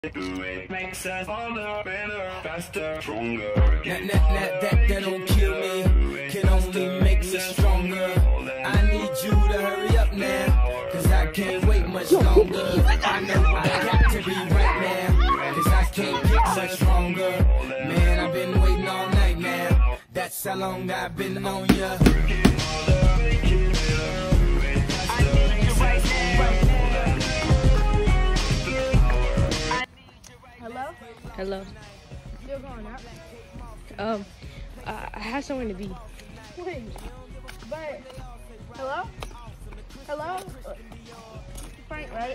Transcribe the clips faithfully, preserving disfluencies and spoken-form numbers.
Do it makes us harder, better, faster, stronger. That, that, that, that, that don't kill me, can only make me stronger. I need you to hurry up now, cause I can't wait much longer. I know I got to be right now, cause I can't get much stronger. Man, I've been waiting all night now, that's how long I've been on ya. Hello? Hello. You're going out? Um, I I have somewhere to be. Wait, but, hello? Hello? Frank, right?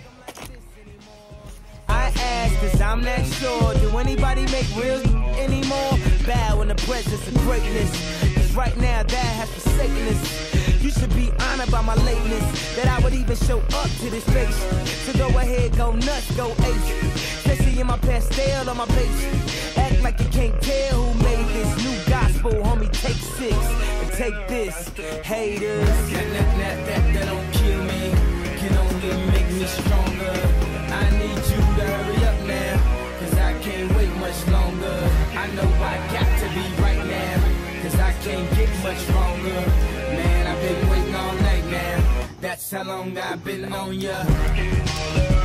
I ask cause I'm not sure, do anybody make real anymore? Bow in the presence of greatness, cause right now that has forsaken us. You should be honored by my lateness, that I would even show up to this place. So go ahead, go nuts, go ace. Especially in my pastel on my page. Act like you can't tell who made this new gospel, homie, take six and take this, haters. That, that, that, that, that don't kill me, can only make me stronger. I need you to hurry up now, cause I can't wait much longer. I know I got to be right now, cause I can't get much stronger. Man, I've been waiting all night now, that's how long I've been on ya.